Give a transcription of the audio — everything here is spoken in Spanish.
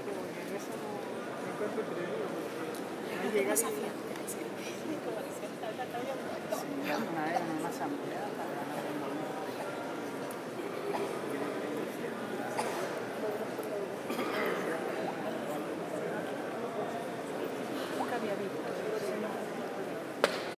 como que en eso no me encuentro creído porque no ¿Qué llegar más y hacía?